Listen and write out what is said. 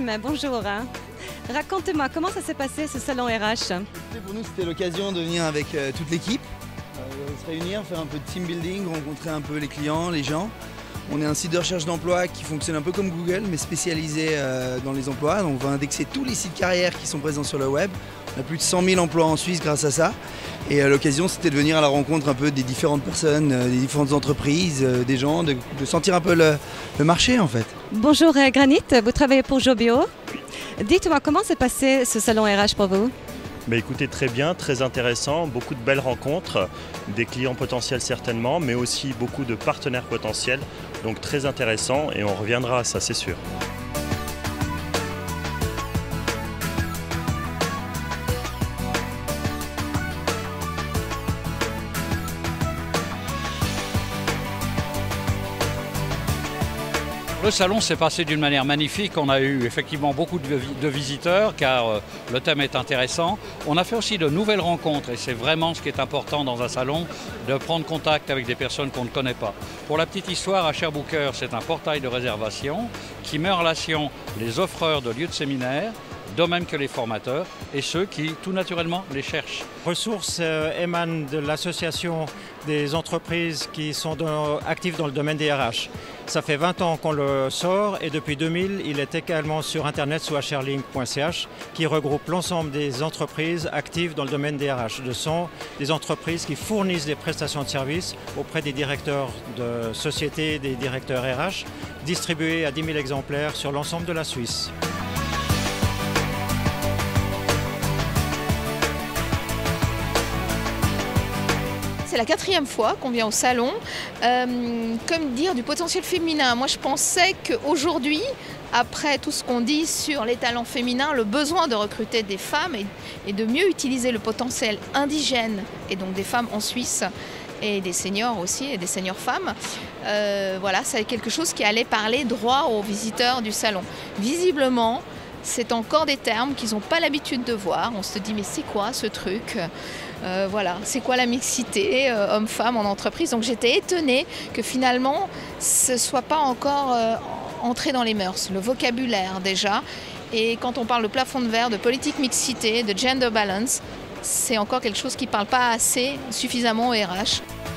Maxime, bonjour. Raconte-moi, comment ça s'est passé ce salon RH? Pour nous, c'était l'occasion de venir avec toute l'équipe, se réunir, faire un peu de team building, rencontrer un peu les clients, les gens. On est un site de recherche d'emploi qui fonctionne un peu comme Google, mais spécialisé dans les emplois. Donc on va indexer tous les sites carrières qui sont présents sur le web. On a plus de 100 000 emplois en Suisse grâce à ça. Et l'occasion, c'était de venir à la rencontre un peu des différentes personnes, des différentes entreprises, des gens, de sentir un peu le marché en fait. Bonjour Granit, vous travaillez pour Jobio. Dites-moi, comment s'est passé ce salon RH pour vous? Écoutez, très bien, très intéressant, beaucoup de belles rencontres, des clients potentiels certainement, mais aussi beaucoup de partenaires potentiels, donc très intéressant et on reviendra à ça, c'est sûr. Le salon s'est passé d'une manière magnifique, on a eu effectivement beaucoup de visiteurs car le thème est intéressant. On a fait aussi de nouvelles rencontres et c'est vraiment ce qui est important dans un salon, de prendre contact avec des personnes qu'on ne connaît pas. Pour la petite histoire, HRBooker, c'est un portail de réservation qui met en relation les offreurs de lieux de séminaire, de même que les formateurs et ceux qui, tout naturellement, les cherchent. Ressources émanent de l'association des entreprises qui sont actives dans le domaine des RH. Ça fait 20 ans qu'on le sort et depuis 2000, il est également sur internet sous hrlink.ch qui regroupe l'ensemble des entreprises actives dans le domaine des RH. Ce sont des entreprises qui fournissent des prestations de services auprès des directeurs de sociétés, des directeurs RH, distribués à 10 000 exemplaires sur l'ensemble de la Suisse. C'est la 4e fois qu'on vient au salon. Comme dire, du potentiel féminin. Moi, je pensais qu'aujourd'hui, après tout ce qu'on dit sur les talents féminins, le besoin de recruter des femmes et de mieux utiliser le potentiel indigène, et donc des femmes en Suisse, et des seniors aussi, et des seniors femmes, voilà, c'est quelque chose qui allait parler droit aux visiteurs du salon. Visiblement, c'est encore des termes qu'ils n'ont pas l'habitude de voir. On se dit, mais c'est quoi ce truc? Voilà, c'est quoi la mixité homme-femme en entreprise? Donc j'étais étonnée que finalement, ce ne soit pas encore entré dans les mœurs, le vocabulaire déjà. Et quand on parle de plafond de verre, de politique mixité, de gender balance, c'est encore quelque chose qui ne parle pas assez suffisamment au RH.